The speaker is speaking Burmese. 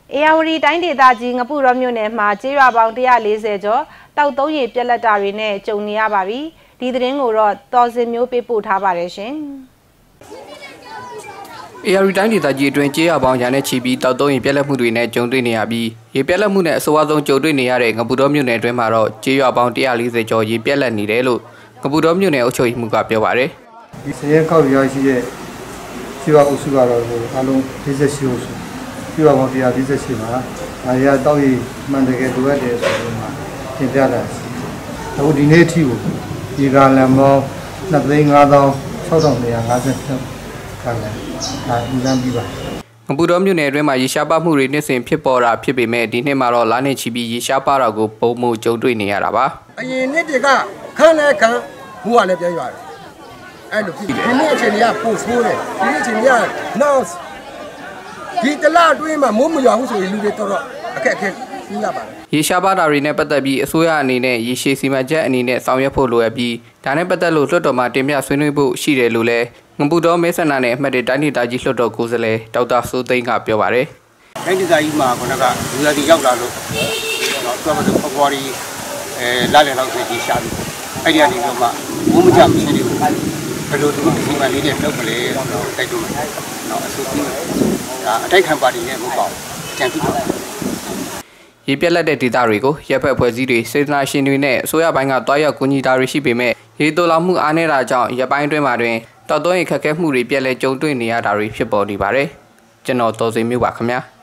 အေယာဝတီတိုင်းဒေသကြီးငပုရောမြို့နယ်မှာကျေးရွာပေါင်း140ကျော်တောက်သုံးရည်ပြက်လက်တာတွေနဲ့ကြုံနေရပါပြီ။ဒီသတင်းကိုတော့တော်စင်မျိုးပေးပို့ထားပါတယ်ရှင်။အေယာဝတီတိုင်းဒေသကြီးအတွင်းကျေးရွာပေါင်းရာနဲ့ချီပြီးတောက်သုံးရည်ပြက်လက်မှုတွေနဲ့ကြုံတွေ့နေရပြီးရေပြက်လက်မှုနဲ့အဆိုအဆုံးကြုံတွေ့နေရတဲ့ငပုရောမြို့နယ်အတွင်းမှာတော့ကျေးရွာပေါင်း140ကျော်ရေပြက်လက်နေတယ်လို့ငပုရောမြို့နယ်အုပ်ချုပ်ရေးမှူးကပြောပါတယ်။ဒီစရဲကောက်ရရှိတဲ့ကျေးရွာအုပ်စုကတော့အလုံး48အုပ်စုကျေးရွာပေါင်း148မှာငါရတောက်ရည်မှန်တကယ်လိုအပ်တယ်ဆိုတော့မှတင်ပြလာရှိတယ်။အခုဒီနေ့အထိကိုဒီကလန်ပေါင်း2,56,250ခန့်လည်းဒါအင်းပြီးပါငပုရောမြို့နယ်အတွင်းမှာရေရှားပါမှုတွေနှစ်စဉ်ဖြစ်ပေါ်တာဖြစ်ပေမဲ့ဒီနှစ်မှာတော့လနဲ့ချီပြီးရေရှားပါတာကိုပုံမှုကြုံတွေ့နေရတာပါအရင်နှစ်တွေကခန်းနဲ့ခန်းဟိုကလည်းပြန်ရတယ်အဲ့လိုဖြစ်ဒီနေ့အချိန်တွေကပို့ဆိုးတယ်ဒီနေ့အချိန်တွေကနောက်ဒီတလအတွင်းမှာမိုးမရွာဘူးဆိုရင်လူတွေတော်တော်အခက်အခဲကြီးရပါတယ်ရေရှားပါတာတွေနဲ့ပတ်သက်ပြီးအစိုးရအနေနဲ့ရေရှည်စီမံချက်အနေနဲ့ဆောင်ရွက်ဖို့လိုအပ်ပြီးဒါနဲ့ပတ်သက်လို့လွှတ်တော်မှာတင်ပြဆွေးနွေးဖို့ရှိတယ်လို့လည်းငပုရောမဲဆန္ဒနဲ့အမှတ်တိုင်းဒေသကြီးလွှတ်တော်ကိုယ်စားလှယ်ဒေါက်တာစိုးသိန်းကပြောပါတယ်တိုင်းဒေသကြီးမှာခုနကလူရည်ရောက်လာလို့တော့သူကဖေဖော်ဝါရီလာလေတော့ဒီရှာပြီးအဲ့ဒီအနေနဲ့မှမိုးမကြမရှိသေးဘူးဘယ်လိုသူဒီမှာလေးနဲ့လုပ်မလဲတော့တိုက်တွန်းမယ်နော်အစိုးရဒါအတိုက်ခံပါတီနဲ့မဟုတ်ပါဘူးကြံပြပါရေပြက်လက်တဲ့ဒေသတွေကိုရပ်ဖက်ဖွဲ့စည်းတွေစေတနာရှင်တွေနဲ့အစိုးရဘိုင်းကတွားရောက်ကူညီတာတွေရှိပေမဲ့ရေတိုးလောင်မှုအားနည်းတာကြောင့်ရပ်ပိုင်းအတွင်းမှာတွင်တောက်သုံးရေခက်ခဲမှုတွေပြက်လက်ကြုံတွေ့နေရတာတွေဖြစ်ပေါ်နေပါတယ်ကျွန်တော်တော်စိန်မျိုးပါခင်ဗျာ